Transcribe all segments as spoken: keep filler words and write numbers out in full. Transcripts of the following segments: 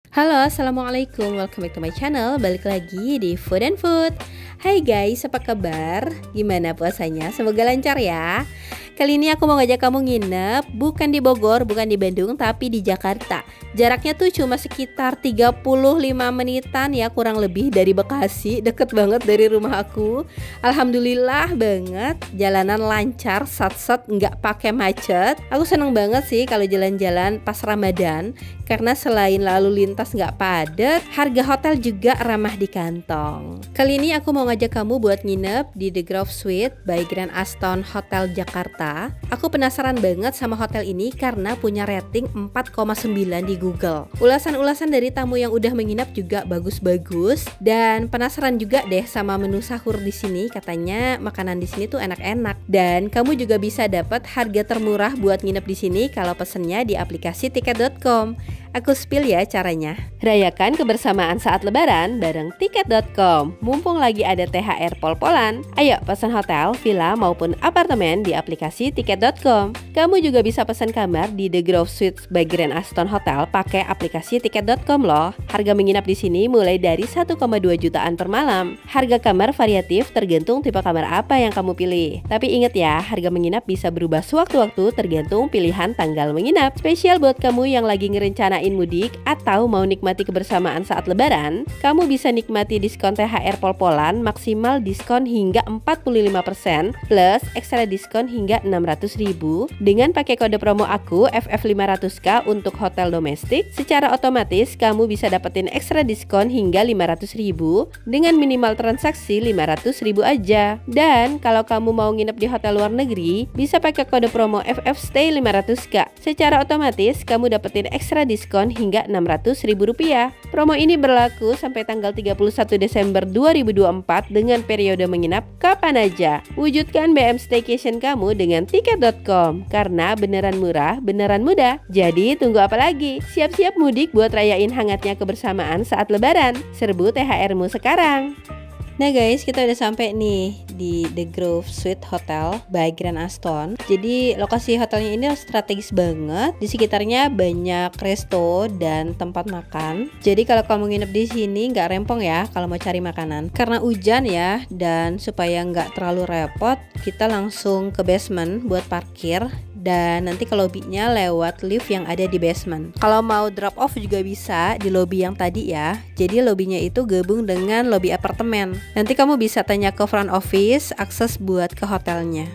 Halo, assalamualaikum, welcome back to my channel. Balik lagi di Food and Food. Hai guys, apa kabar? Gimana puasanya? Semoga lancar ya. Kali ini aku mau ngajak kamu nginep bukan di Bogor, bukan di Bandung, tapi di Jakarta. Jaraknya tuh cuma sekitar tiga puluh lima menitan ya, kurang lebih dari Bekasi. Deket banget dari rumah aku. Alhamdulillah banget, jalanan lancar, sat-sat, nggak pakai macet. Aku seneng banget sih kalau jalan-jalan pas Ramadan, karena selain lalu lintas nggak padat, harga hotel juga ramah di kantong. Kali ini aku mau ngajak kamu buat nginep di The Grove Suite by Grand Aston Hotel Jakarta. Aku penasaran banget sama hotel ini karena punya rating empat koma sembilan di Google. Ulasan-ulasan dari tamu yang udah menginap juga bagus-bagus, dan penasaran juga deh sama menu sahur di sini. Katanya makanan di sini tuh enak-enak, dan kamu juga bisa dapat harga termurah buat nginep di sini kalau pesennya di aplikasi tiket dot com. Aku spill ya caranya. Rayakan kebersamaan saat lebaran bareng tiket dot com. Mumpung lagi ada T H R pol-polan, ayo pesan hotel, villa maupun apartemen di aplikasi tiket dot com. Kamu juga bisa pesan kamar di The Grove Suites by Grand Aston Hotel pakai aplikasi tiket dot com loh. Harga menginap di sini mulai dari satu koma dua jutaan per malam. Harga kamar variatif tergantung tipe kamar apa yang kamu pilih. Tapi ingat ya, harga menginap bisa berubah sewaktu-waktu tergantung pilihan tanggal menginap. Spesial buat kamu yang lagi ngerencanain mudik atau mau nikmati kebersamaan saat lebaran, kamu bisa nikmati diskon T H R pol-polan maksimal diskon hingga empat puluh lima persen plus ekstra diskon hingga enam ratus ribu dengan pakai kode promo aku F F lima ratus K untuk hotel domestik. Secara otomatis kamu bisa dapetin ekstra diskon hingga lima ratus ribu dengan minimal transaksi lima ratus ribu aja. Dan kalau kamu mau nginep di hotel luar negeri, bisa pakai kode promo F F Stay lima ratus K. Secara otomatis kamu dapetin ekstra diskon hingga enam ratus ribu rupiah. Promo ini berlaku sampai tanggal tiga puluh satu Desember dua ribu dua puluh empat dengan periode menginap kapan aja. Wujudkan B M Staycation kamu dengan tiket dot com karena beneran murah, beneran mudah. Jadi tunggu apa lagi? Siap-siap mudik buat rayain hangatnya kebersamaan saat lebaran. Serbu T H R-mu sekarang. Nah guys, kita udah sampai nih di The Grove Suite Hotel by Grand Aston. Jadi lokasi hotelnya ini strategis banget. Di sekitarnya banyak resto dan tempat makan. Jadi kalau kamu nginep di sini nggak rempong ya kalau mau cari makanan. Karena hujan ya, dan supaya nggak terlalu repot, kita langsung ke basement buat parkir. Dan nanti ke lobbynya lewat lift yang ada di basement. Kalau mau drop off juga bisa di lobby yang tadi ya. Jadi lobbynya itu gabung dengan lobby apartemen. Nanti kamu bisa tanya ke front office akses buat ke hotelnya.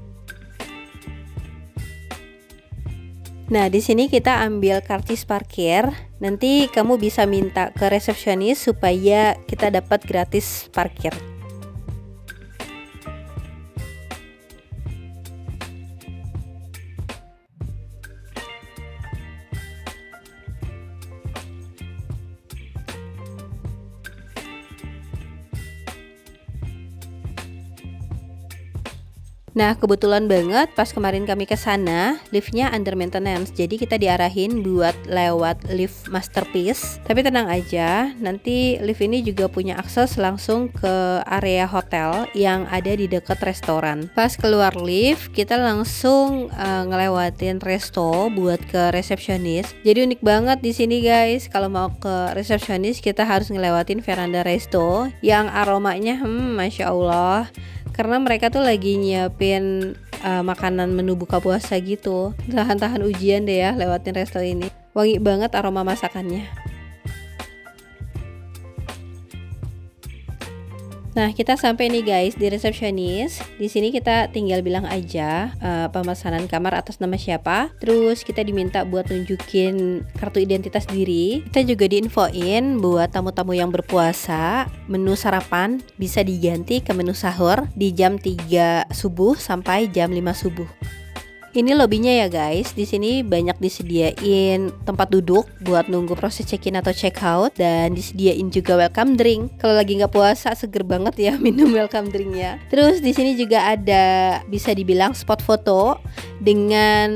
Nah, di sini kita ambil karcis parkir. Nanti kamu bisa minta ke resepsionis supaya kita dapat gratis parkir. Nah, kebetulan banget pas kemarin kami ke sana, liftnya under maintenance. Jadi kita diarahin buat lewat lift masterpiece. Tapi tenang aja, nanti lift ini juga punya akses langsung ke area hotel yang ada di dekat restoran. Pas keluar lift, kita langsung uh, ngelewatin resto buat ke resepsionis. Jadi unik banget di sini guys. Kalau mau ke resepsionis, kita harus ngelewatin veranda resto yang aromanya, hmm, masya Allah. Karena mereka tuh lagi nyiapin uh, makanan menu buka puasa gitu. Tahan-tahan ujian deh ya lewatin resto ini. Wangi banget aroma masakannya. Nah, kita sampai nih guys di resepsionis. Di sini kita tinggal bilang aja uh, pemesanan kamar atas nama siapa. Terus kita diminta buat nunjukin kartu identitas diri. Kita juga diinfoin buat tamu-tamu yang berpuasa, menu sarapan bisa diganti ke menu sahur di jam tiga subuh sampai jam lima subuh. Ini lobbynya ya guys. Di sini banyak disediain tempat duduk buat nunggu proses check-in atau check-out, dan disediain juga welcome drink. Kalau lagi nggak puasa seger banget ya minum welcome drinknya. Terus di sini juga ada bisa dibilang spot foto dengan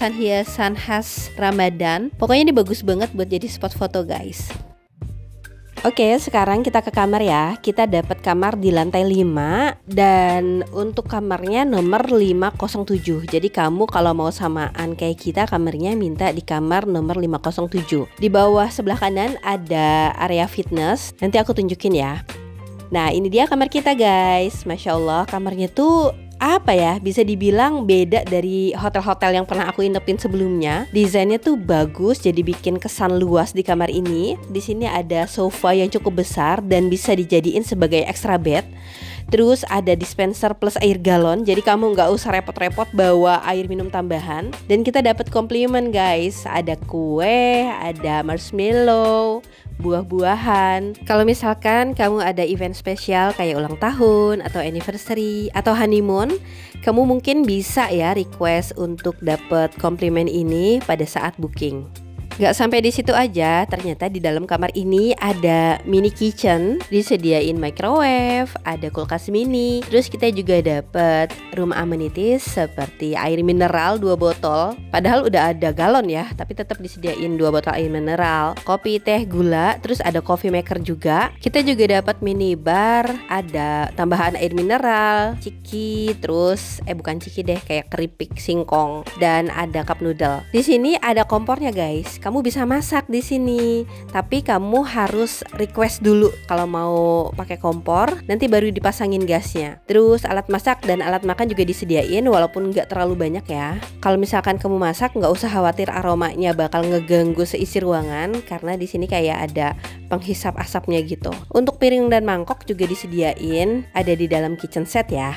hiasan-hiasan khas Ramadan. Pokoknya ini bagus banget buat jadi spot foto guys. Oke, sekarang kita ke kamar ya. Kita dapat kamar di lantai lima dan untuk kamarnya nomor lima nol tujuh. Jadi kamu kalau mau samaan kayak kita, kamarnya minta di kamar nomor lima nol tujuh. Di bawah sebelah kanan ada area fitness. Nanti aku tunjukin ya. Nah, ini dia kamar kita guys. Masya Allah, kamarnya tuh apa ya, bisa dibilang beda dari hotel-hotel yang pernah aku inepin sebelumnya. Desainnya tuh bagus, jadi bikin kesan luas di kamar ini. Di sini ada sofa yang cukup besar dan bisa dijadiin sebagai extra bed. Terus ada dispenser plus air galon, jadi kamu nggak usah repot-repot bawa air minum tambahan. Dan kita dapat komplimen guys, ada kue, ada marshmallow, buah-buahan. Kalau misalkan kamu ada event spesial kayak ulang tahun atau anniversary atau honeymoon, kamu mungkin bisa ya request untuk dapat komplimen ini pada saat booking. Gak sampai di situ aja, ternyata di dalam kamar ini ada mini kitchen, disediain microwave, ada kulkas mini. Terus kita juga dapat room amenities seperti air mineral dua botol. Padahal udah ada galon ya, tapi tetap disediain dua botol air mineral, kopi, teh, gula. Terus ada coffee maker juga. Kita juga dapat mini bar, ada tambahan air mineral, ciki, terus eh bukan ciki deh, kayak keripik singkong, dan ada cup noodle. Di sini ada kompornya guys. Kamu bisa masak di sini, tapi kamu harus request dulu kalau mau pakai kompor, nanti baru dipasangin gasnya. Terus alat masak dan alat makan juga disediain, walaupun nggak terlalu banyak ya. Kalau misalkan kamu masak, nggak usah khawatir aromanya bakal ngeganggu seisi ruangan, karena di sini kayak ada penghisap asapnya gitu. Untuk piring dan mangkok juga disediain, ada di dalam kitchen set ya.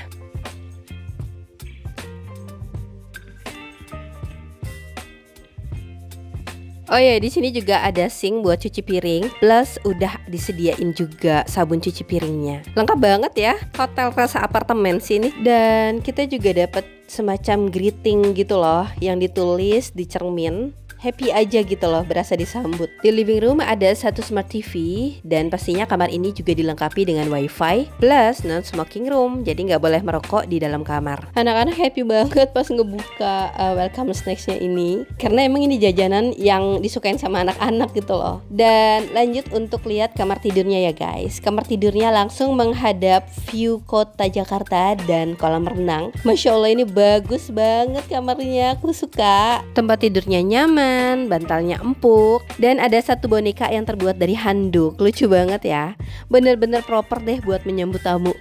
Oh ya, di sini juga ada sink buat cuci piring, plus udah disediain juga sabun cuci piringnya. Lengkap banget ya, hotel rasa apartemen sini. Dan kita juga dapat semacam greeting gitu loh, yang ditulis di cermin. Happy aja gitu loh, berasa disambut. Di living room ada satu smart T V, dan pastinya kamar ini juga dilengkapi dengan wifi plus non smoking room, jadi nggak boleh merokok di dalam kamar. Anak-anak happy banget pas ngebuka uh, welcome snacksnya ini, karena emang ini jajanan yang disukain sama anak-anak gitu loh. Dan lanjut untuk lihat kamar tidurnya ya guys. Kamar tidurnya langsung menghadap view kota Jakarta dan kolam renang. Masya Allah, ini bagus banget kamarnya, aku suka. Tempat tidurnya nyaman, bantalnya empuk, dan ada satu boneka yang terbuat dari handuk. Lucu banget ya, bener-bener proper deh buat menyambut tamu.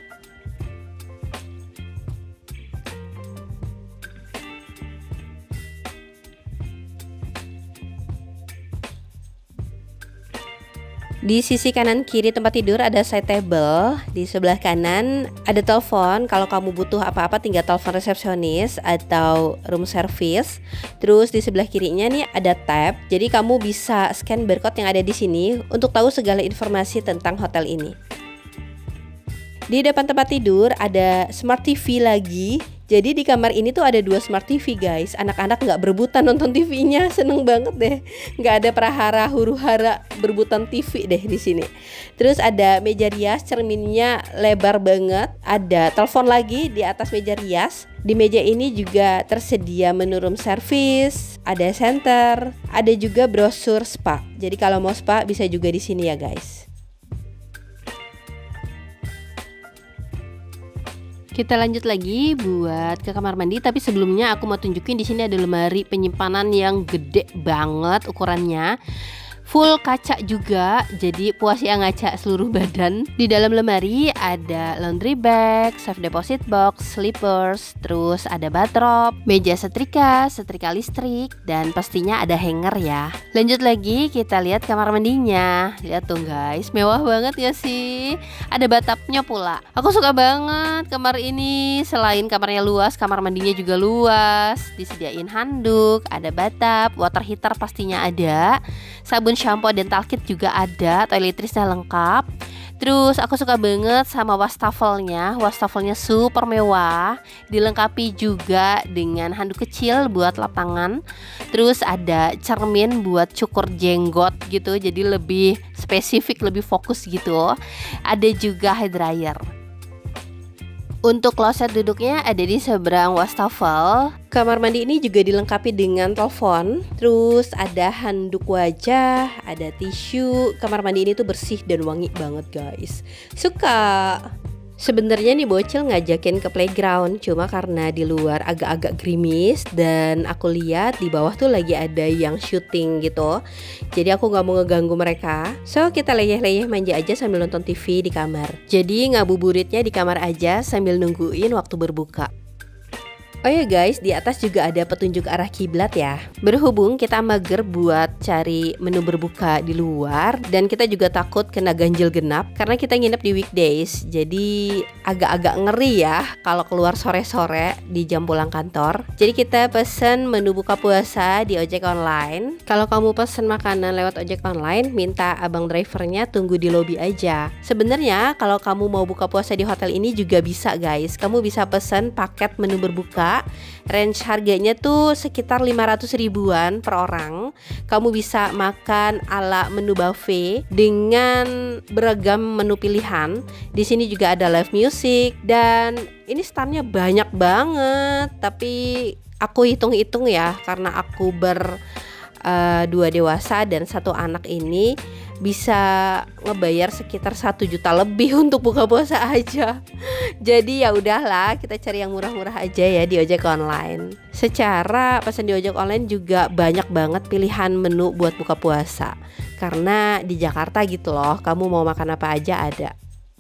Di sisi kanan kiri tempat tidur ada side table. Di sebelah kanan ada telepon. Kalau kamu butuh apa-apa tinggal telepon resepsionis atau room service. Terus di sebelah kirinya nih ada tab. Jadi kamu bisa scan barcode yang ada di sini untuk tahu segala informasi tentang hotel ini. Di depan tempat tidur ada smart T V lagi. Jadi di kamar ini tuh ada dua smart T V guys. Anak-anak nggak berebutan nonton T V-nya, seneng banget deh. Nggak ada prahara huru hara berebutan T V deh di sini. Terus ada meja rias, cerminnya lebar banget. Ada telepon lagi di atas meja rias. Di meja ini juga tersedia menu room service, ada center, ada juga brosur spa. Jadi kalau mau spa bisa juga di sini ya guys. Kita lanjut lagi buat ke kamar mandi, tapi sebelumnya aku mau tunjukin di sini ada lemari penyimpanan yang gede banget ukurannya. Full kaca juga, jadi puas ya ngaca seluruh badan. Di dalam lemari ada laundry bag, safe deposit box, slippers, terus ada bathrobe, meja setrika, setrika listrik, dan pastinya ada hanger ya. Lanjut lagi kita lihat kamar mandinya. Lihat tuh guys, mewah banget ya sih. Ada bathtubnya pula. Aku suka banget kamar ini. Selain kamarnya luas, kamar mandinya juga luas. Disediain handuk, ada bathtub, water heater pastinya ada. Sabun shampoo dental kit juga ada, toiletrisnya lengkap. Terus aku suka banget sama wastafelnya. Wastafelnya super mewah, dilengkapi juga dengan handuk kecil buat lap tangan. Terus ada cermin buat cukur jenggot gitu, jadi lebih spesifik, lebih fokus gitu. Ada juga hair dryer. Untuk kloset duduknya ada di seberang wastafel. Kamar mandi ini juga dilengkapi dengan telepon. Terus ada handuk wajah, ada tisu. Kamar mandi ini tuh bersih dan wangi banget guys. Suka. Sebenarnya nih bocil ngajakin ke playground, cuma karena di luar agak-agak gerimis dan aku lihat di bawah tuh lagi ada yang syuting gitu. Jadi aku gak mau ngeganggu mereka. So kita leyeh-leyeh manja aja sambil nonton T V di kamar. Jadi ngabuburitnya di kamar aja sambil nungguin waktu berbuka. Oh ya guys, di atas juga ada petunjuk arah kiblat ya. Berhubung kita mager buat cari menu berbuka di luar dan kita juga takut kena ganjil genap karena kita nginep di weekdays. Jadi agak-agak ngeri ya kalau keluar sore-sore di jam pulang kantor. Jadi kita pesen menu buka puasa di ojek online. Kalau kamu pesen makanan lewat ojek online, minta abang drivernya tunggu di lobi aja. Sebenarnya kalau kamu mau buka puasa di hotel ini juga bisa guys. Kamu bisa pesen paket menu berbuka. Range harganya tuh sekitar lima ratus ribuan per orang. Kamu bisa makan ala menu buffet dengan beragam menu pilihan. Di sini juga ada live music dan ini startnya banyak banget. Tapi aku hitung-hitung ya, karena aku ber uh, dua dewasa dan satu anak ini bisa ngebayar sekitar satu juta lebih untuk buka puasa aja. Jadi ya udahlah, kita cari yang murah-murah aja ya di ojek online. Secara pesan di ojek online juga banyak banget pilihan menu buat buka puasa. Karena di Jakarta gitu loh, kamu mau makan apa aja ada.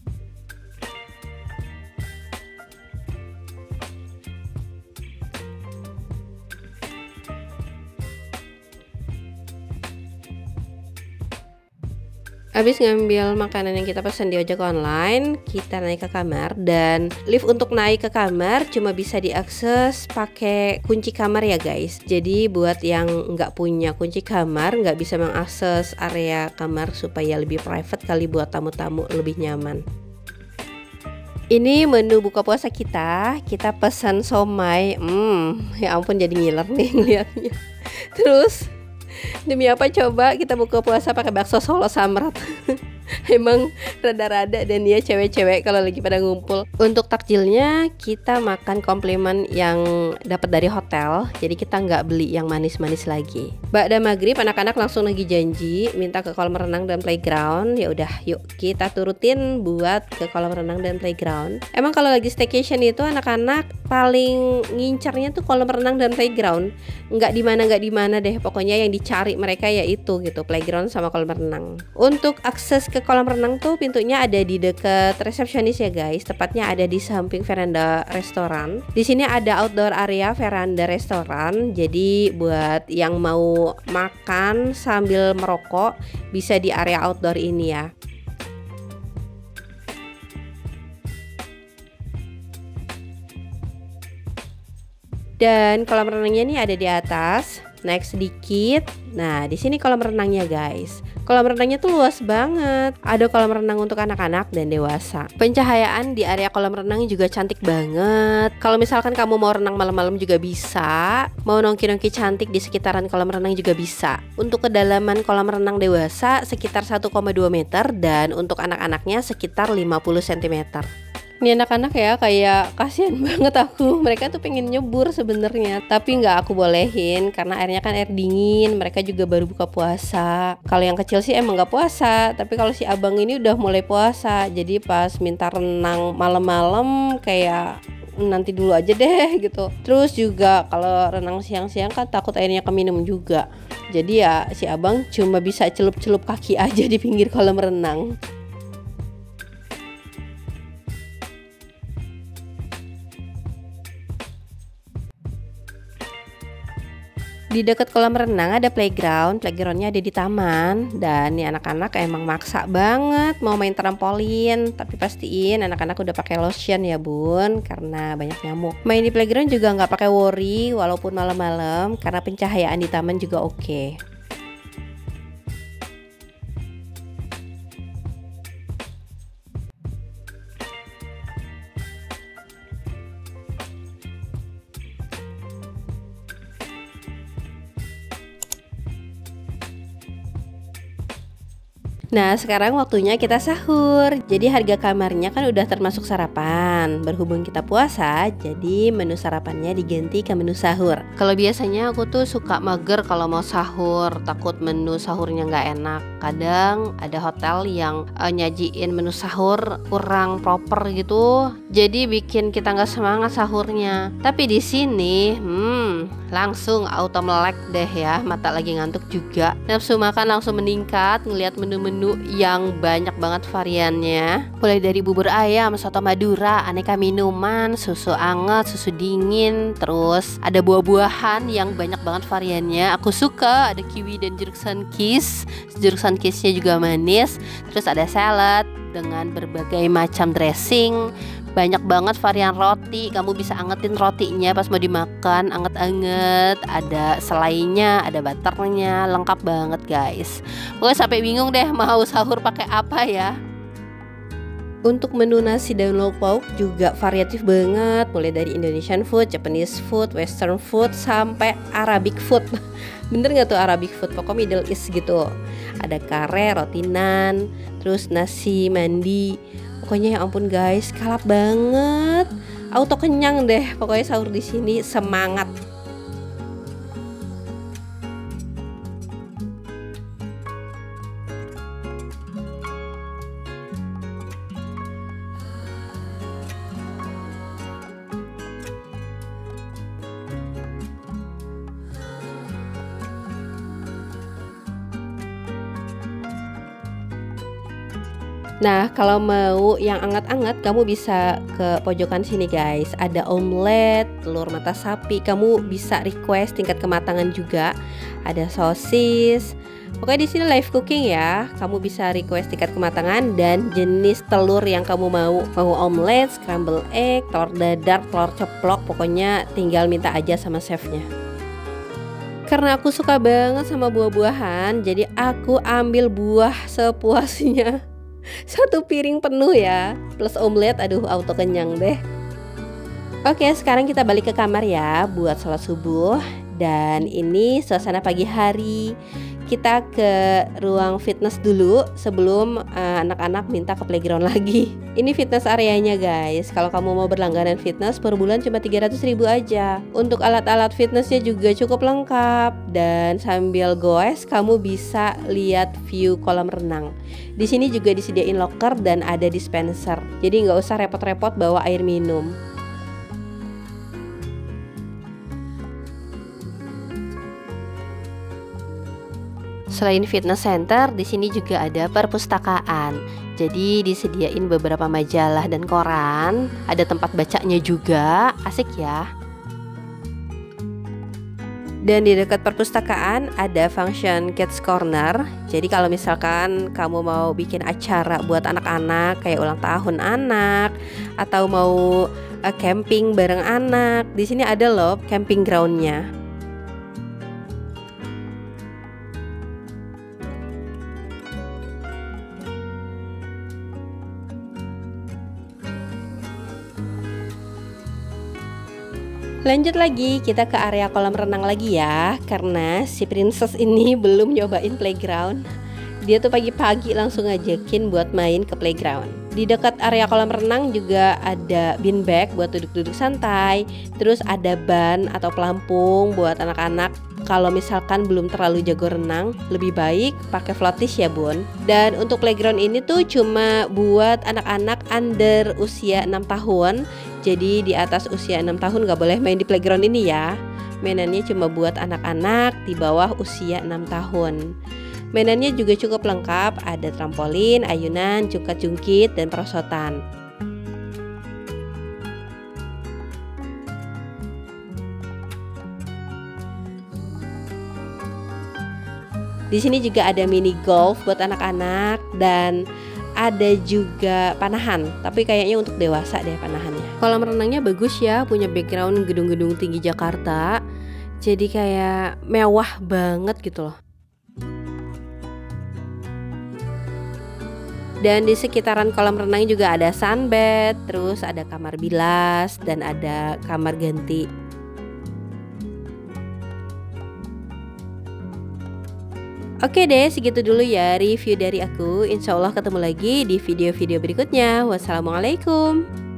Habis ngambil makanan yang kita pesan di ojek online, kita naik ke kamar dan lift untuk naik ke kamar cuma bisa diakses pakai kunci kamar ya guys. Jadi buat yang nggak punya kunci kamar, nggak bisa mengakses area kamar supaya lebih private kali buat tamu-tamu lebih nyaman. Ini menu buka puasa kita, kita pesan somai. Hmm, ya ampun jadi ngiler nih ngeliatnya. Terus demi apa coba kita buka puasa pakai bakso Solo samrat. Emang rada-rada dan dia cewek-cewek kalau lagi pada ngumpul. Untuk takjilnya kita makan komplimen yang dapat dari hotel. Jadi kita nggak beli yang manis-manis lagi. Ba'da maghrib anak-anak langsung lagi janji minta ke kolam renang dan playground. Ya udah, yuk kita turutin buat ke kolam renang dan playground. Emang kalau lagi staycation itu anak-anak paling ngincarnya tuh kolam renang dan playground. Nggak di mana nggak di mana deh. Pokoknya yang dicari mereka yaitu gitu, playground sama kolam renang. Untuk akses ke kolam renang tuh pintunya ada di dekat resepsionis ya guys, tepatnya ada di samping veranda restoran. Di sini ada outdoor area veranda restoran, jadi buat yang mau makan sambil merokok bisa di area outdoor ini ya. Dan kolam renangnya ini ada di atas. Naik sedikit. Nah, di sini kolam renangnya guys. Kolam renangnya tuh luas banget. Ada kolam renang untuk anak-anak dan dewasa. Pencahayaan di area kolam renang juga cantik banget. Kalau misalkan kamu mau renang malam-malam juga bisa. Mau nongki-nongki cantik di sekitaran kolam renang juga bisa. Untuk kedalaman kolam renang dewasa sekitar satu koma dua meter dan untuk anak-anaknya sekitar lima puluh sentimeter. Ini anak-anak ya kayak kasihan banget aku. Mereka tuh pengen nyebur sebenarnya, tapi nggak aku bolehin karena airnya kan air dingin. Mereka juga baru buka puasa. Kalau yang kecil sih emang nggak puasa, tapi kalau si abang ini udah mulai puasa. Jadi pas minta renang malam-malam kayak nanti dulu aja deh gitu. Terus juga kalau renang siang-siang kan takut airnya keminum juga. Jadi ya si abang cuma bisa celup-celup kaki aja di pinggir kolam renang. Di dekat kolam renang ada playground, playgroundnya ada di taman. Dan nih anak-anak emang maksa banget mau main trampolin. Tapi pastiin anak-anak udah pakai lotion ya bun, karena banyak nyamuk. Main di playground juga nggak pakai worry walaupun malam-malam, karena pencahayaan di taman juga oke. Nah, sekarang waktunya kita sahur. Jadi harga kamarnya kan udah termasuk sarapan. Berhubung kita puasa, jadi menu sarapannya diganti ke menu sahur. Kalau biasanya aku tuh suka mager kalau mau sahur, takut menu sahurnya nggak enak. Kadang ada hotel yang uh, nyajiin menu sahur kurang proper gitu, jadi bikin kita nggak semangat sahurnya. Tapi di sini, hmm, langsung auto melek deh ya. Mata lagi ngantuk juga, nafsu makan langsung meningkat ngelihat menu-menu yang banyak banget variannya. Mulai dari bubur ayam, soto Madura, aneka minuman, susu anget, susu dingin, terus ada buah-buahan yang banyak banget variannya. Aku suka ada kiwi dan jeruk sunkis. Jeruk sunkisnya juga manis. Terus ada salad dengan berbagai macam dressing. Banyak banget varian roti, kamu bisa angetin rotinya pas mau dimakan, anget-anget. Ada selainya, ada butternya, lengkap banget guys. Pokoknya sampai bingung deh mau sahur pakai apa ya. Untuk menu nasi dan lauk pauk juga variatif banget, mulai dari Indonesian food, Japanese food, Western food, sampai Arabic food. Bener gak tuh Arabic food? Pokoknya Middle East gitu. Ada kare, roti nan, terus nasi mandi. Pokoknya ya ampun guys, kalap banget. Auto kenyang deh. Pokoknya sahur di sini semangat. Nah, kalau mau yang anget-anget, kamu bisa ke pojokan sini guys. Ada omelet, telur mata sapi. Kamu bisa request tingkat kematangan juga. Ada sosis. Pokoknya di sini live cooking ya. Kamu bisa request tingkat kematangan dan jenis telur yang kamu mau. Mau omelet, scramble egg, telur dadar, telur ceplok. Pokoknya tinggal minta aja sama chefnya. Karena aku suka banget sama buah-buahan, jadi aku ambil buah sepuasnya. Satu piring penuh ya, plus omelet. Aduh, auto kenyang deh. Oke, sekarang kita balik ke kamar ya buat sholat subuh. Dan ini suasana pagi hari. Kita ke ruang fitness dulu sebelum uh, anak-anak minta ke playground lagi. Ini fitness areanya guys. Kalau kamu mau berlangganan fitness per bulan cuma tiga ratus ribu aja. Untuk alat-alat fitnessnya juga cukup lengkap. Dan sambil goes kamu bisa lihat view kolam renang. Di sini juga disediain locker dan ada dispenser. Jadi nggak usah repot-repot bawa air minum. Selain fitness center, di sini juga ada perpustakaan. Jadi disediain beberapa majalah dan koran. Ada tempat bacanya juga, asik ya. Dan di dekat perpustakaan ada function kids corner. Jadi kalau misalkan kamu mau bikin acara buat anak-anak kayak ulang tahun anak atau mau uh, camping bareng anak, di sini ada loh camping groundnya. Lanjut lagi, kita ke area kolam renang lagi ya. Karena si princess ini belum nyobain playground. Dia tuh pagi-pagi langsung ngajakin buat main ke playground. Di dekat area kolam renang juga ada beanbag buat duduk-duduk santai. Terus ada ban atau pelampung buat anak-anak. Kalau misalkan belum terlalu jago renang, lebih baik pakai floaties ya bun. Dan untuk playground ini tuh cuma buat anak-anak under usia enam tahun. Jadi di atas usia enam tahun gak boleh main di playground ini ya. Mainannya cuma buat anak-anak di bawah usia enam tahun. Mainannya juga cukup lengkap, ada trampolin, ayunan, jungkat-jungkit, dan perosotan. Di sini juga ada mini golf buat anak-anak dan ada juga panahan, tapi kayaknya untuk dewasa deh panahannya. Kolam renangnya bagus ya, punya background gedung-gedung tinggi Jakarta. Jadi kayak mewah banget gitu loh. Dan di sekitaran kolam renang juga ada sunbed, terus ada kamar bilas dan ada kamar ganti. Oke deh, segitu dulu ya review dari aku. Insya Allah ketemu lagi di video-video berikutnya. Wassalamualaikum.